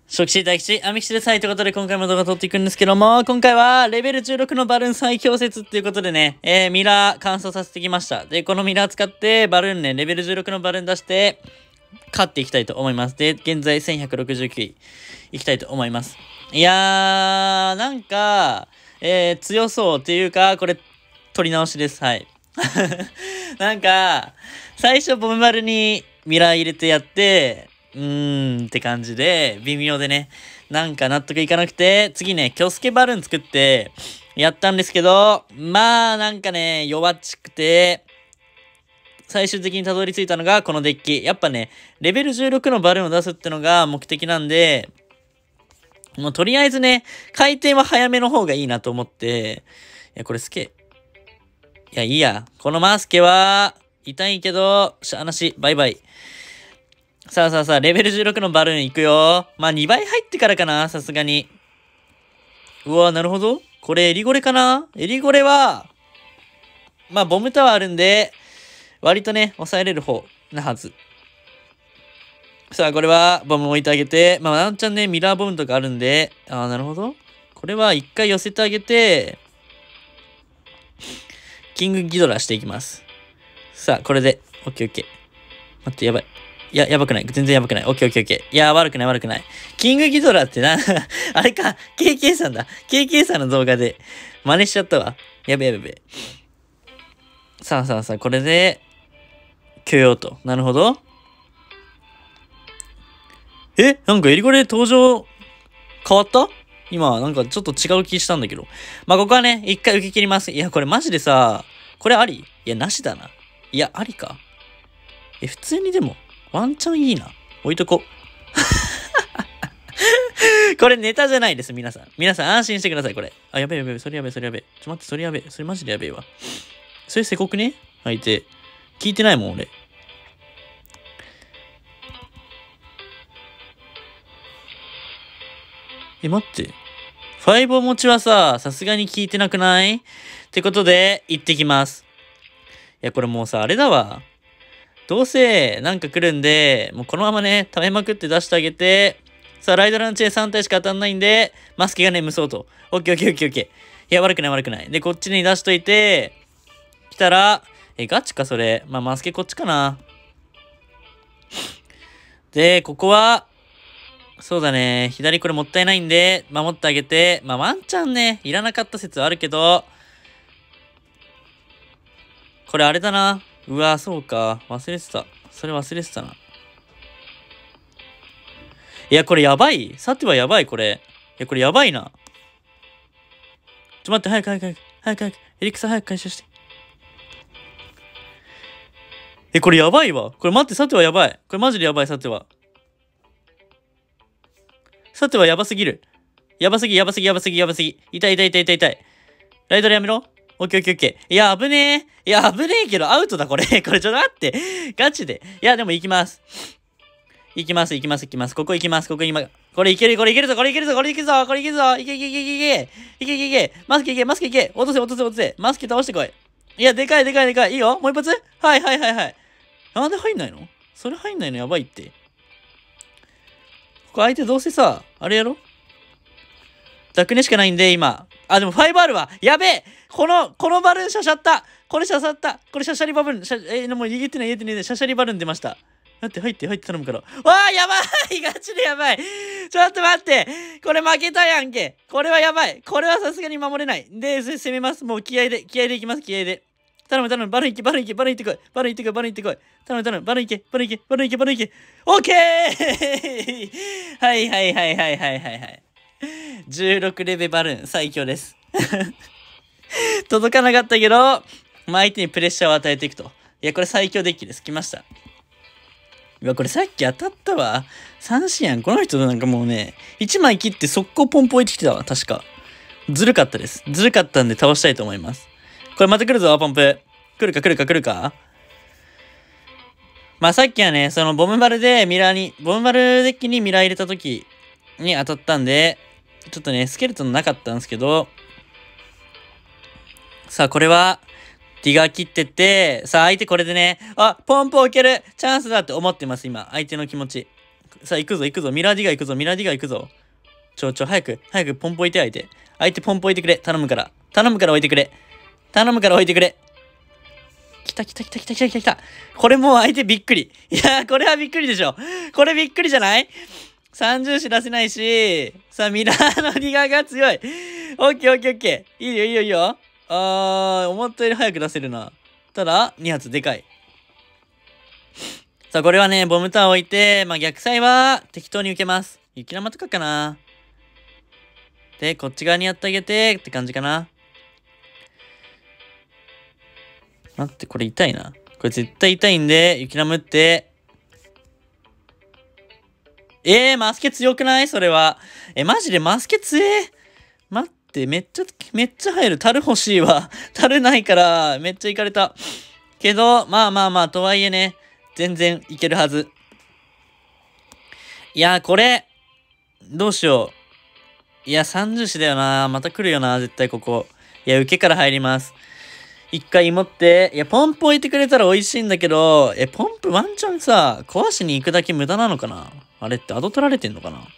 初期士大吉、アミキシです。はい、ということで今回も動画撮っていくんですけども、今回はレベル16のバルーン最強説っていうことでね、ミラー乾燥させてきました。で、このミラー使ってバルーンね、レベル16のバルーン出して、勝っていきたいと思います。で、現在1169位いきたいと思います。いやー、なんか、強そうっていうか、これ、取り直しです。はい。なんか、最初ボムバルにミラー入れてやって、って感じで、微妙でね、なんか納得いかなくて、次ね、キョスケバルーン作って、やったんですけど、まあ、なんかね、弱っちくて、最終的にたどり着いたのがこのデッキ。やっぱね、レベル16のバルーンを出すってのが目的なんで、もうとりあえずね、回転は早めの方がいいなと思って、いや、これスケ。いや、いいや。このマスケは、痛いけど、しゃあなし、バイバイ。さあ、レベル16のバルーンいくよ。まあ、2倍入ってからかな、さすがに。うわ、なるほど。これ、エリゴレかな？エリゴレは、まあ、ボムタワーあるんで、割とね、抑えれる方なはず。さあ、これは、ボム置いてあげて、まあ、ワンチャンね、ミラーボムとかあるんで、なるほど。これは一回寄せてあげて、キングギドラしていきます。さあ、これで、オッケーオッケー。待って、やばい。いや、やばくない。全然やばくない。オッケーオッケーオッケー。いや、悪くない。キングギドラってな、あれか、KK さんだ。KK さんの動画で真似しちゃったわ。やべ。さあ、これで、許容と。なるほど。なんかエリゴレ登場変わった今、なんかちょっと違う気したんだけど。まあ、ここはね、一回受け切ります。いや、これマジでさ、これあり？いや、なしだな。いや、ありか。普通にでも、ワンチャンいいな。置いとこ。これネタじゃないです、皆さん。皆さん安心してください、これ。やべえ。それやべえ。ちょっと待って、それやべえ。それマジでやべえわ。それせこくね？相手。聞いてないもん、俺。待って。ファイブお持ちはさすがに聞いてなくないってことで、行ってきます。いや、これもうさ、あれだわ。どうせ、なんか来るんで、もうこのままね、溜めまくって出してあげて、さあ、ライドランチェ3体しか当たんないんで、マスケがね、無双と。オッケー。いや、悪くない。で、こっちに出しといて、来たら、ガチか、それ。まあ、マスケこっちかな。で、ここは、そうだね。左これもったいないんで、守ってあげて、まあ、ワンチャンね、いらなかった説はあるけど、これあれだな。うわ、そうか。忘れてた。それ忘れてたな。いや、これやばい。さてはやばい、これ。いや、これやばいな。待って、早く。エリクサ早く回収して。これやばいわ。これ待って、さてはやばい。これマジでやばい、さては。さてはやばすぎる。やばすぎ。痛い。ライドルやめろ。オッケー。いや、危ねえけど、アウトだ、これ。これちょっと待って。ガチで。いや、でも行きます。行きます。ここ行きます。これいけるぞ。いけ。マスケいけ。落とせ。マスケ倒してこい。いや、でかい。いいよ。もう一発はい。なんで入んないの？それ入んないのやばいって。これ相手どうせさ、あれやろ？ダクネしかないんで、今。でも5あるわ。やべえ！このバルーンシャシャった。これシャシャリバルーン。もう言えてない。シャシャリバルーン出ました。待って、入って頼むから。わあ、やばいガチでやばい。ちょっと待って。これ負けたやんけ。これはやばい。これはさすがに守れない。で、攻めます。もう気合でいきます。頼む。バルーン行ってこい。頼む。バルーン行け。オッケーはい。16レベバルーン最強です。届かなかったけど、まあ、相手にプレッシャーを与えていくと。いや、これ最強デッキです。来ました。うわ、これさっき当たったわ。三子やん。この人なんかもうね、1枚切って速攻ポンポ置いてきたわ。確か。ずるかったです。ずるかったんで倒したいと思います。これまた来るぞ、ポンプ。来るか。まあさっきはね、そのボムバルデッキにミラー入れた時に当たったんで、ちょっとね、スケルトンなかったんですけど、さあこれは、ディガー切ってって、さあ相手これでね、ポンポ置けるチャンスだって思ってます、今。相手の気持ち。 さあ、行くぞ、行くぞ。ミラーディガー行くぞ、ミラーディガー行くぞ。早く、早く、ポンポ置いて、相手。相手、ポンポ置いてくれ。頼むから。頼むから置いてくれ。頼むから置いてくれ。来た来た来た来た来た来た来た。これもう相手びっくり。いやー、これはびっくりでしょ。これびっくりじゃない？三重視出せないし、さあ、ミラーのディガーが強い。オッケーオッケーオッケー。いいよいいよいいよ。思ったより早く出せるな。ただ、2発でかい。さあ、これはね、ボムタワー置いて、まあ、逆サイは適当に受けます。雪玉とかかな。で、こっち側にやってあげて、って感じかな。待って、これ痛いな。これ絶対痛いんで、雪玉打って。マスケ強くないそれは。マジでマスケ強え。待って、めっちゃ入る。樽欲しいわ。樽ないから、めっちゃいかれた。けど、まあまあまあ、とはいえね、全然いけるはず。いや、これ、どうしよう。いや、30子だよな。また来るよな、絶対ここ。いや、受けから入ります。一回持って、いや、ポンプ置いてくれたら美味しいんだけど、ポンプワンチャンさ、壊しに行くだけ無駄なのかな？あれってアド取られてんのかな？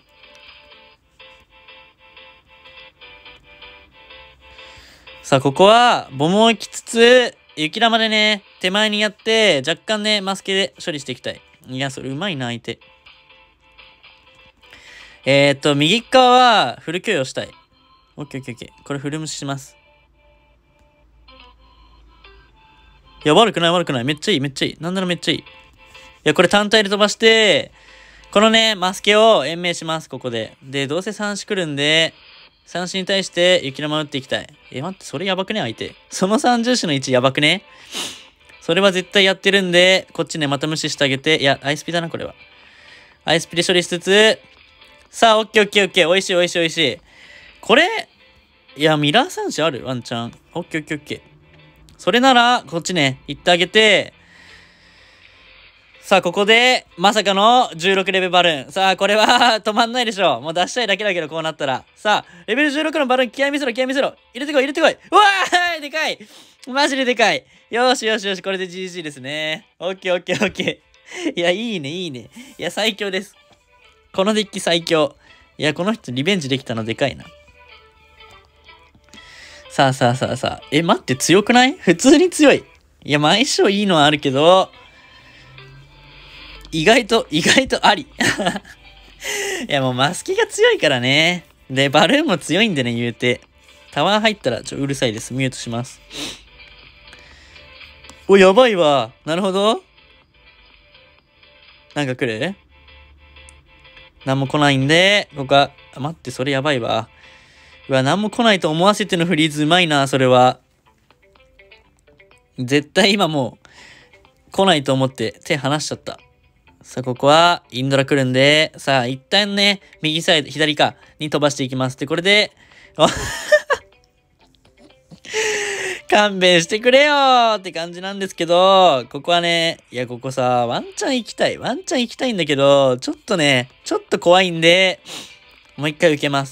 さあ、ここは、ボムを置きつつ、雪玉でね、手前にやって、若干ね、マスケで処理していきたい。いや、それうまいな、相手。右側は、フル許容したい。オッケーオッケーオッケー。これフル無視します。いや、悪くない悪くない。めっちゃいいめっちゃいい。なんならめっちゃいい。いや、これ単体で飛ばして、このね、マスケを延命します、ここで。で、どうせ3子来るんで、3子に対して雪玉打っていきたい。待って、それやばくね相手。その30子の位置やばくね？それは絶対やってるんで、こっちね、また無視してあげて。いや、アイスピだな、これは。アイスピで処理しつつ、さあ、オッケーオッケーオッケー。おいしいおいしいおいしい。これ、いや、ミラー3子あるワンチャン。オッケーオッケーオッケー。それなら、こっちね、行ってあげて、さあ、ここで、まさかの16レベルバルーン。さあ、これは止まんないでしょ。もう出したいだけだけど、こうなったら。さあ、レベル16のバルーン、気合見せろ、気合見せろ。入れてこい、入れてこい。うわーでかいマジででかい。よしよしよし、これで GG ですね。オッケーオッケーオッケー。いや、いいね、いいね。いや、最強です。このデッキ最強。いや、この人リベンジできたのでかいな。さあさあさあさあ。待って、強くない？普通に強い。いや、相性いいのはあるけど、意外とあり。いや、もうマスキが強いからね。で、バルーンも強いんでね、言うて。タワー入ったらうるさいです。ミュートします。お、やばいわ。なるほど。なんか来る？なんも来ないんで、ここは、待って、それやばいわ。うわ、なんも来ないと思わせてのフリーズうまいな、それは。絶対今もう、来ないと思って手離しちゃった。さあ、ここは、インドラ来るんで、さあ、一旦ね、右サイド、左か、に飛ばしていきます。で、これで、勘弁してくれよーって感じなんですけど、ここはね、いや、ここさ、ワンチャン行きたい。ワンチャン行きたいんだけど、ちょっとね、ちょっと怖いんで、もう一回受けます。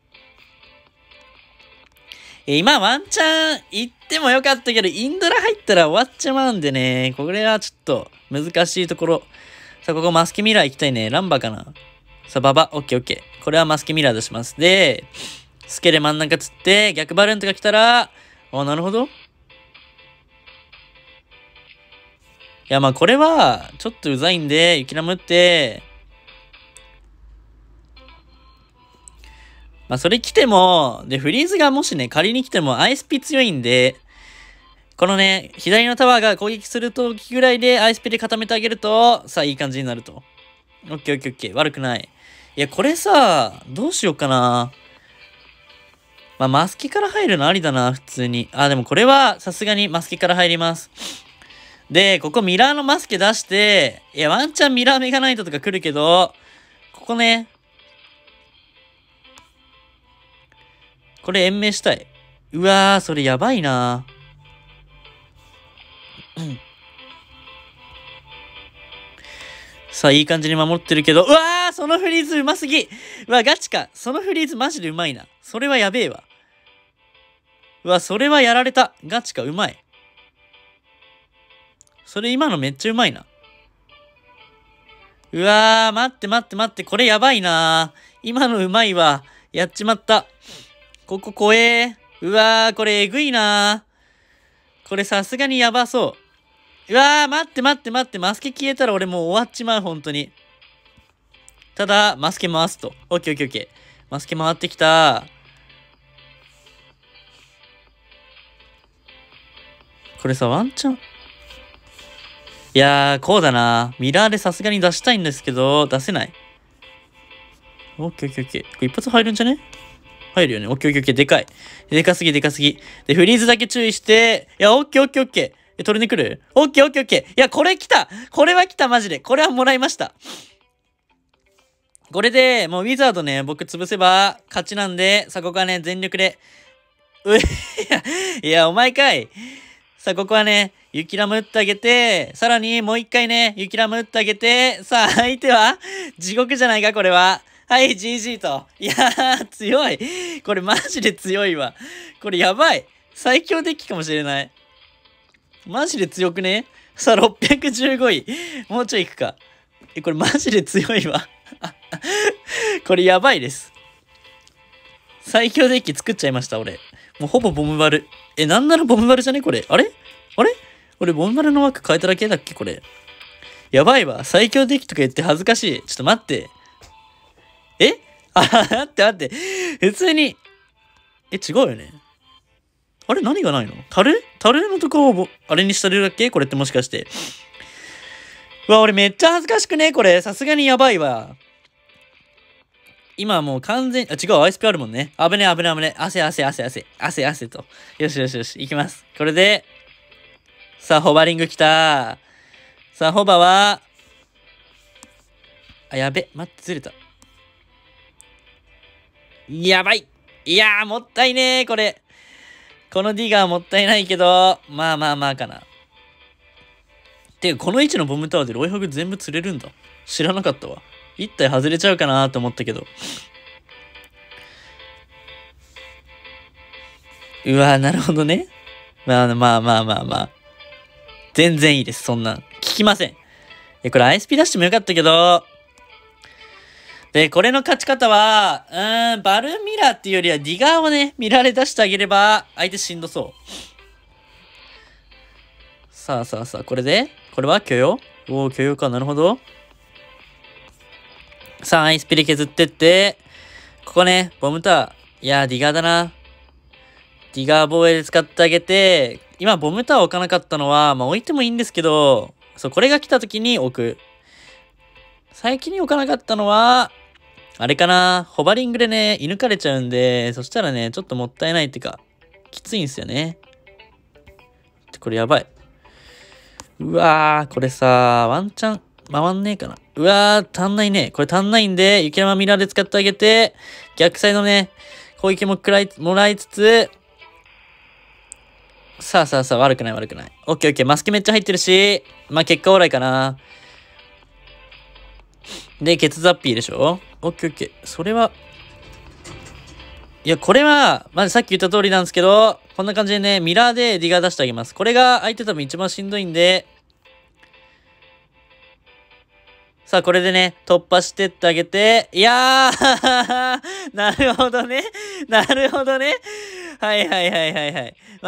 今ワンチャン行ってもよかったけど、インドラ入ったら終わっちまうんでね、これはちょっと難しいところ。さあ、ここマスケミラー行きたいね。ランバかな。さあ、ババ、オッケーオッケー。これはマスケミラー出します。で、スケで真ん中釣って、逆バルーンとか来たら、なるほど。いや、まあこれは、ちょっとうざいんで、雪玉打って、まあそれ来ても、で、フリーズがもしね、仮に来てもアイスピ強いんで、このね、左のタワーが攻撃するときぐらいでアイスピで固めてあげると、さあいい感じになると。オッケーオッケーオッケー。悪くない。いや、これさ、どうしようかな。まあ、マスケから入るのありだな、普通に。でもこれはさすがにマスケから入ります。で、ここミラーのマスケ出して、いや、ワンチャンミラーメガナイトとか来るけど、ここね、これ延命したい。うわー、それやばいな。さあ、いい感じに守ってるけど、うわー、そのフリーズうますぎ。うわ、ガチか。そのフリーズマジでうまいな。それはやべえわ。うわ、それはやられた。ガチか、うまい。それ今のめっちゃうまいな。 うわー、待って待って待って、これやばいなー。今のうまいわ。やっちまった。ここ怖えー。うわー、これえぐいなー。これさすがにやばそう。うわー、待って待って待って、マスケ消えたら俺もう終わっちまう、本当に。ただ、マスケ回すと。オッケーオッケーオッケー。マスケ回ってきた。これさ、ワンチャン。いやー、こうだな。ミラーでさすがに出したいんですけど、出せない。オッケーオッケーオッケー。これ一発入るんじゃね？入るよね。オッケーオッケーオッケー。でかい。でかすぎでかすぎ。で、フリーズだけ注意して、いや、オッケーオッケーオッケー。取りに来る？オッケーオッケーオッケー。いや、これ来た！これは来た、マジで。これはもらいました。これで、もうウィザードね、僕潰せば勝ちなんで、さあ、ここはね、全力で。いや、お前かい。さあ、ここはね、雪ラム打ってあげて、さらにもう一回ね、雪ラム打ってあげて、さあ、相手は地獄じゃないか、これは。はい、GG と。いやー、強い。これマジで強いわ。これやばい。最強デッキかもしれない。マジで強くね？さあ、615位。もうちょい行くか。これマジで強いわ。これやばいです。最強デッキ作っちゃいました、俺。もうほぼボムバル。なんならボムバルじゃねこれ。あれ俺ボムバルの枠変えただけだっけこれ。やばいわ。最強デッキとか言って恥ずかしい。ちょっと待って。待って待って。普通に。違うよね。あれ何がないの？タルのとこをあれにしたるだっけこれってもしかして。うわ、俺めっちゃ恥ずかしくねこれ。さすがにやばいわ。今もう完全、違う、アイスピあるもんね。危ね。汗と。よし、行きます。これで、さあ、ホバリング来た。さあ、ホバは、やべ、待って、ずれた。やばい。いやー、もったいねー、これ。このディガーもったいないけど、まあかな。てか、この位置のボムタワーでロイハグ全部釣れるんだ。知らなかったわ。一体外れちゃうかなと思ったけど。うわー、なるほどね。まあ。全然いいです、そんなん。聞きません。これ ISP 出してもよかったけど。で、これの勝ち方は、バルーンミラーっていうよりはディガーをね、ミラーで出してあげれば、相手しんどそう。さあ、これでこれは許容？許容か、なるほど。さあ、アイスピで削ってって、ここね、ボムタワー。いやー、ディガーだな。ディガー防衛で使ってあげて、今、ボムタワー置かなかったのは、置いてもいいんですけど、これが来た時に置く。最近に置かなかったのは、あれかな、ホバリングでね、射抜かれちゃうんで、そしたらね、ちょっともったいないっていうか、きついんすよね。これやばい。うわー、これさ、ワンチャン回んねえかな。うわー、足んないね。これ足んないんで、雪山ミラーで使ってあげて、逆サイドね、攻撃ももらいつつ、さあ、悪くない。オッケーオッケー、マスケめっちゃ入ってるし、結果オーライかな。で、ケツザッピーでしょ？オッケーオッケー。それは、いや、これは、まずさっき言った通りなんですけど、こんな感じでね、ミラーでディガー出してあげます。これが相手多分一番しんどいんで、さあ、これでね、突破してってあげて、いやーなるほどね。はい。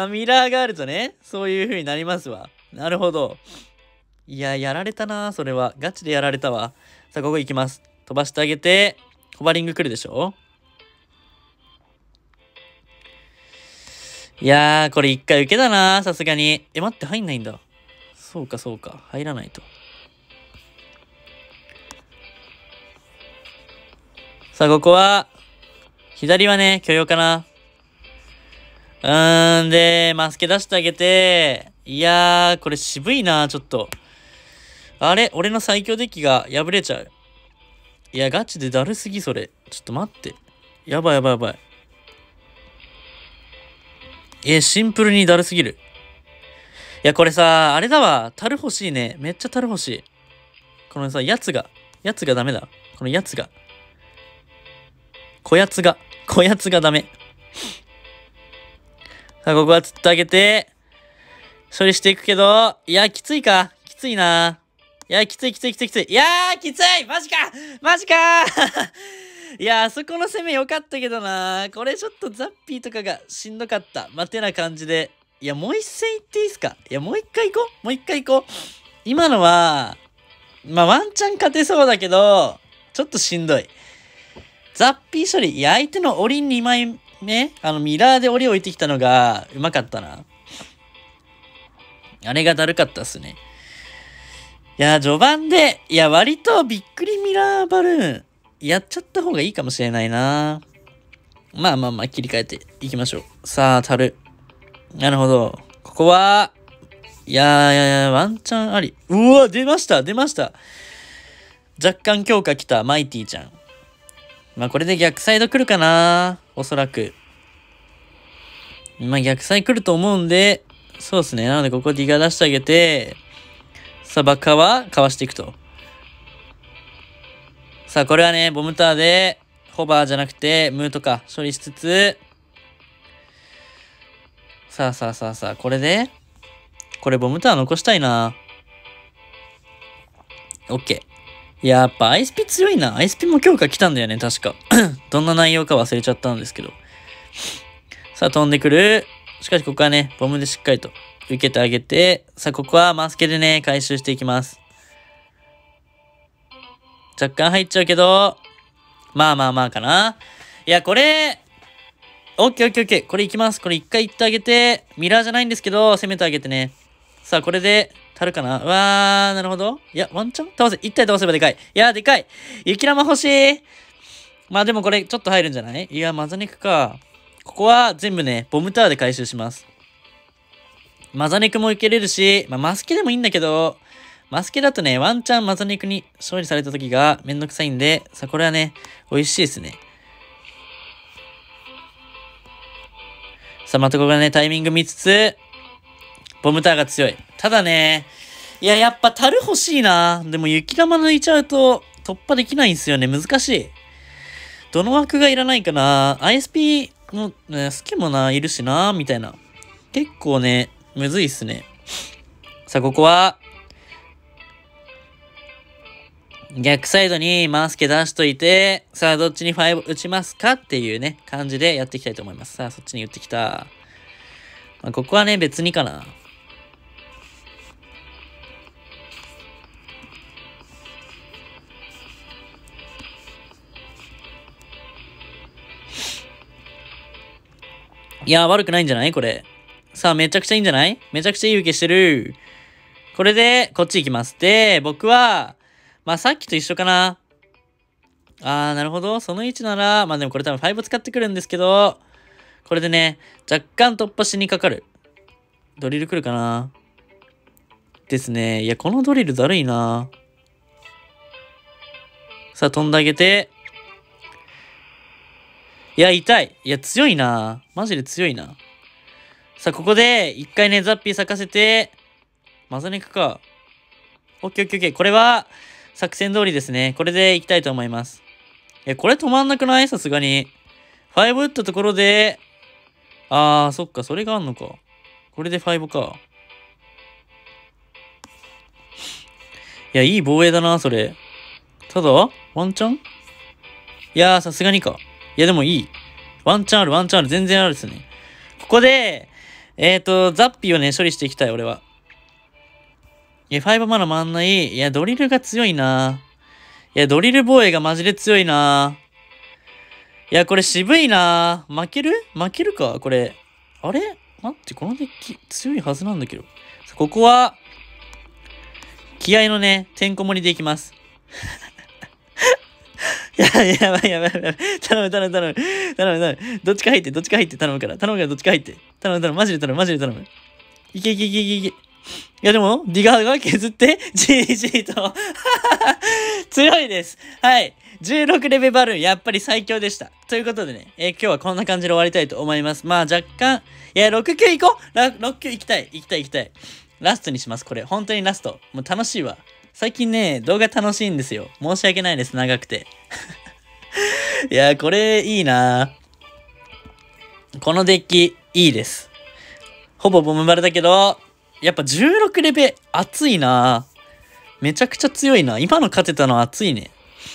ミラーがあるとね、そういう風になりますわ。なるほど。いや、やられたな、それは。ガチでやられたわ。さあ、ここ行きます。飛ばしてあげて、ホバリング来るでしょ？いやー、これ一回受けだな、さすがに。待って、入んないんだ。そうか。入らないと。さあ、ここは、左はね、許容かな。で、マスケ出してあげて、いやー、これ渋いな、ちょっと。あれ？俺の最強デッキが破れちゃう。いや、ガチでだるすぎ、それ。ちょっと待って。やばい。シンプルにだるすぎる。いや、これさ、あれだわ。樽欲しいね。めっちゃ樽欲しい。このさ、やつがダメだ。このやつが。こやつがダメ。さあ、ここは釣ってあげて、処理していくけど、いや、きついな。 いや、きついきついきついきつい。いやー、きついマジかマジかいや、あそこの攻め良かったけどな。これちょっとザッピーとかがしんどかった。てな感じで。いや、もう一戦いっていいっすか？いや、もう一回行こう。もう一回行こう。今のは、ワンチャン勝てそうだけど、ちょっとしんどい。ザッピー処理。いや、相手の檻2枚目、ミラーで檻置いてきたのが、うまかったな。あれがだるかったっすね。いや、序盤で、いや、割とびっくりミラーバルーン、やっちゃった方がいいかもしれないな。切り替えていきましょう。さあ、樽。なるほど。ここは、ワンチャンあり。うわ、出ました出ました。若干強化来た、マイティちゃん。これで逆サイド来るかな、おそらく。逆サイ来ると思うんで、そうですね。なので、ここディガ出してあげて、さあ、バカはかわしていくと。さあ、これはね、ボムターで、ホバーじゃなくて、ムートか、処理しつつ、さあ、これで、これボムター残したいな。オッケー。やっぱアイスピ強いな。アイスピも強化来たんだよね、確か。どんな内容か忘れちゃったんですけど。さあ、飛んでくる。しかし、ここはね、ボムでしっかりと受けてあげて、さあ、ここはマスケでね、回収していきます。若干入っちゃうけど、かな。いや、これ、オッケー。これいきます。これ一回行ってあげて、ミラーじゃないんですけど、攻めてあげてね。さあ、これで、足るかな。なるほど。いや、ワンチャン倒せ。一体倒せばでかい。いや、でかい。雪玉欲しい。でもこれ、ちょっと入るんじゃない？いや、マザネクか。ここは全部ね、ボムタワーで回収します。マザネクもいけれるし、マスケでもいいんだけど、マスケだとね、ワンチャンマザネクに勝利された時がめんどくさいんで、さあ、これはね、美味しいですね。さあ、ここがね、タイミング見つつ、ボムタワーが強い。ただね、いや、やっぱ樽欲しいな。でも雪玉抜いちゃうと突破できないんですよね。難しい。どの枠がいらないかな。ISP の、ね、スケもな、いるしな、みたいな。結構ね、むずいっすね。さあ、ここは、逆サイドにマスケ出しといて、さあ、どっちに5打ちますかっていうね、感じでやっていきたいと思います。さあ、そっちに打ってきた。ここはね、別にかな。いや、悪くないんじゃないこれ。さあ、めちゃくちゃいいんじゃない？めちゃくちゃいい受けしてる。これで、こっち行きます。で、僕は、さっきと一緒かな。なるほど。その位置なら、でもこれ多分5使ってくるんですけど、これでね、若干突破しにかかる。ドリル来るかなですね。いや、このドリルだるいな。さあ、飛んであげて。いや、痛い。いや、強いな。マジで強いな。さあ、ここで、一回ね、ザッピー咲かせて、マザネクか。オッケー。これは、作戦通りですね。これで行きたいと思います。これ止まんなくない？さすがに。5打ったところで、そっか、それがあんのか。これで5か。いや、いい防衛だな、それ。ただ、ワンチャン？いやー、さすがにか。いや、でもいい。ワンチャンある。全然あるですね。ここで、ザッピーをね、処理していきたい、俺は。いや、5まだ回んない。いや、ドリルが強いな。いや、ドリル防衛がマジで強いな。いや、これ渋いな。負けるかこれ。あれ待って、このデッキ強いはずなんだけど。ここは、気合のね、てんこ盛りでいきます。やばい。頼む。どっちか入って、頼むから、どっちか入って。頼む、マジで頼む。いけ。いやでも、ディガーが削って、GG と。強いです。はい。16レベルバルーン、やっぱり最強でした。ということでね、今日はこんな感じで終わりたいと思います。若干、いや、6、9行こう !6、9行きたい。ラストにします、これ。本当にラスト。もう楽しいわ。最近ね、動画楽しいんですよ。申し訳ないです、長くて。いや、これいいな。このデッキ、いいです。ほぼボムバルだけど、やっぱ16レベ熱いな。 めちゃくちゃ強いな。今の勝てたの熱いね。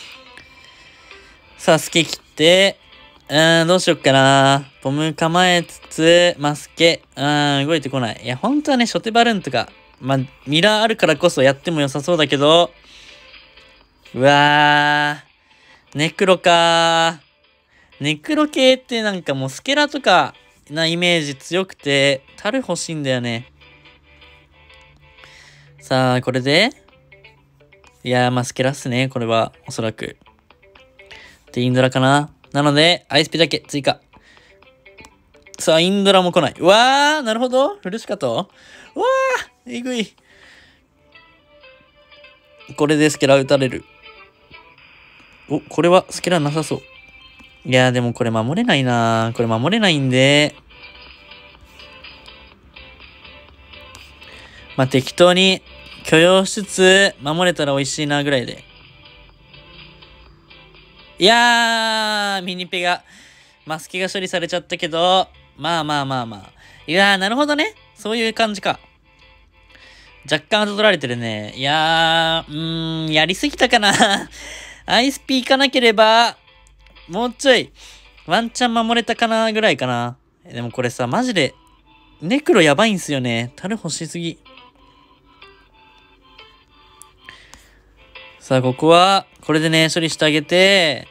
さあ、スケ切って、どうしよっかな。ポム構えつつ、マスケ、動いてこない。いや、本当はね、初手バルーンとか、まあ、ミラーあるからこそやっても良さそうだけど、うわー、ネクロかー。ネクロ系ってなんかもうスケラとかなイメージ強くて、タル欲しいんだよね。さあ、これでいやー、まあ、スケラっすね、これは、おそらく。で、インドラかな。なので、アイスピだけ追加。さあ、インドラも来ない。うわー、なるほど。フルシカトうわー、えぐい。これでスケラ打たれる。お、これはスケラなさそう。いやー、でもこれ守れないなー。これ守れないんで、まあ、適当に許容しつつ、守れたら美味しいなぐらいで。いやー、ミニペが、マスケが処理されちゃったけど、まあまあまあまあ。いやー、なるほどね。そういう感じか。若干後取られてるね。いやー、やりすぎたかな。アイスピー行かなければ、もうちょい、ワンチャン守れたかなぐらいかな。でもこれさ、マジで、ネクロやばいんすよね。タル欲しすぎ。さあ、ここは、これでね、処理してあげて、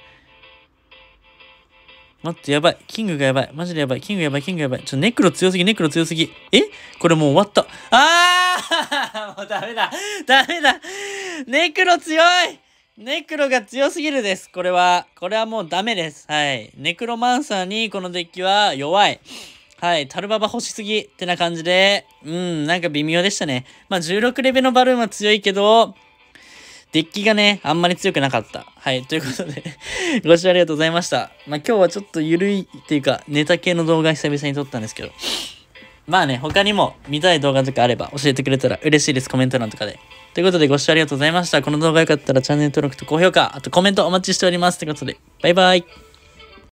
待って、やばい。キングがやばい。マジでやばい。キングやばい、キングやばい。ネクロ強すぎ、ネクロ強すぎ。えこれもう終わった。もうダメだ。ダメだ。ネクロ強いネクロが強すぎるです。これはもうダメです。はい。ネクロマンサーにこのデッキは弱い。はい。タルババ欲しすぎってな感じで、なんか微妙でしたね。まあ、16レベルのバルーンは強いけど、デッキがね、あんまり強くなかった。はい。ということでご視聴ありがとうございました。まあ、今日はちょっとゆるいっていうか、ネタ系の動画久々に撮ったんですけど。まあね、他にも見たい動画とかあれば教えてくれたら嬉しいです。コメント欄とかで。ということでご視聴ありがとうございました。この動画良かったらチャンネル登録と高評価、あとコメントお待ちしております。ということで、バイバイ。